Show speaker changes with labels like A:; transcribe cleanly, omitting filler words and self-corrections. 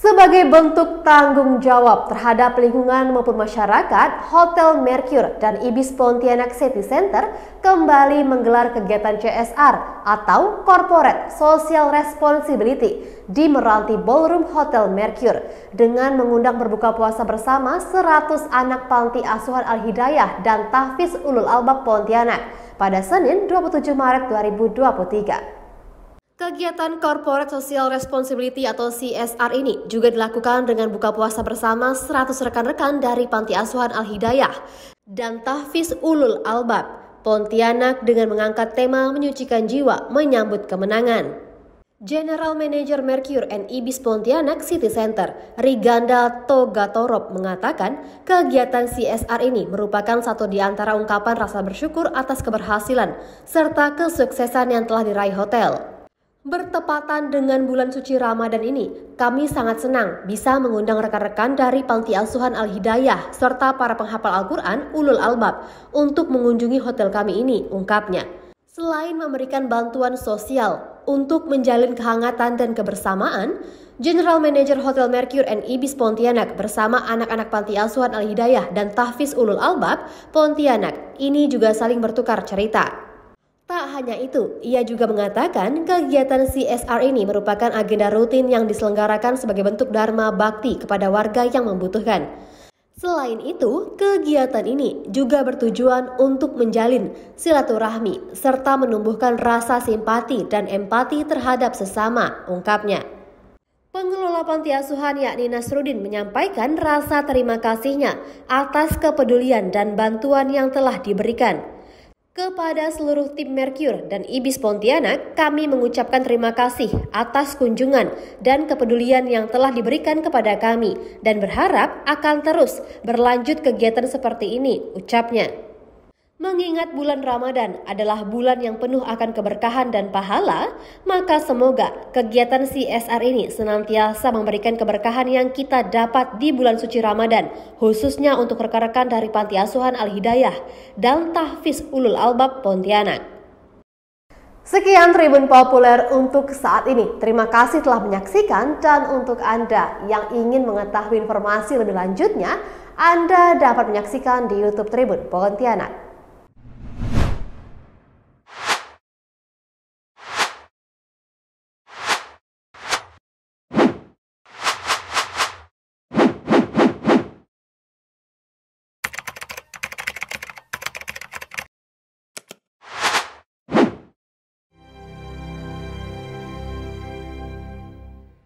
A: Sebagai bentuk tanggung jawab terhadap lingkungan maupun masyarakat, Hotel Mercure dan Ibis Pontianak City Center kembali menggelar kegiatan CSR atau Corporate Social Responsibility di Meranti Ballroom Hotel Mercure dengan mengundang berbuka puasa bersama 100 anak panti asuhan Al-Hidayah dan Tahfiz Ulul Albab Pontianak pada Senin 27 Maret 2023. Kegiatan Corporate Social Responsibility atau CSR ini juga dilakukan dengan buka puasa bersama 100 rekan-rekan dari Panti Asuhan Al-Hidayah dan Tahfiz Ulul Albab Pontianak dengan mengangkat tema menyucikan jiwa menyambut kemenangan. General Manager Mercure and Ibis Pontianak City Center, Riganda Togatorop mengatakan kegiatan CSR ini merupakan satu di antara ungkapan rasa bersyukur atas keberhasilan serta kesuksesan yang telah diraih hotel. Bertepatan dengan bulan suci Ramadan ini, kami sangat senang bisa mengundang rekan-rekan dari Panti Asuhan Al-Hidayah serta para penghafal Al-Quran Ulul Albab untuk mengunjungi hotel kami ini, ungkapnya. Selain memberikan bantuan sosial untuk menjalin kehangatan dan kebersamaan, General Manager Hotel Mercure and Ibis Pontianak bersama anak-anak Panti Asuhan Al-Hidayah dan Tahfiz Ulul Albab Pontianak ini juga saling bertukar cerita. Tak hanya itu, ia juga mengatakan kegiatan CSR ini merupakan agenda rutin yang diselenggarakan sebagai bentuk dharma bakti kepada warga yang membutuhkan. Selain itu, kegiatan ini juga bertujuan untuk menjalin silaturahmi serta menumbuhkan rasa simpati dan empati terhadap sesama, ungkapnya. Pengelola Panti Asuhan yakni Nasruddin menyampaikan rasa terima kasihnya atas kepedulian dan bantuan yang telah diberikan. Kepada seluruh tim Mercure dan Ibis Pontianak, kami mengucapkan terima kasih atas kunjungan dan kepedulian yang telah diberikan kepada kami dan berharap akan terus berlanjut kegiatan seperti ini, ucapnya. Mengingat bulan Ramadan adalah bulan yang penuh akan keberkahan dan pahala, maka semoga kegiatan CSR ini senantiasa memberikan keberkahan yang kita dapat di bulan suci Ramadan, khususnya untuk rekan-rekan dari Panti Asuhan Al-Hidayah dan Tahfiz Ulul Albab Pontianak. Sekian Tribun Populer untuk saat ini. Terima kasih telah menyaksikan, dan untuk Anda yang ingin mengetahui informasi lebih lanjutnya, Anda dapat menyaksikan di YouTube Tribun Pontianak.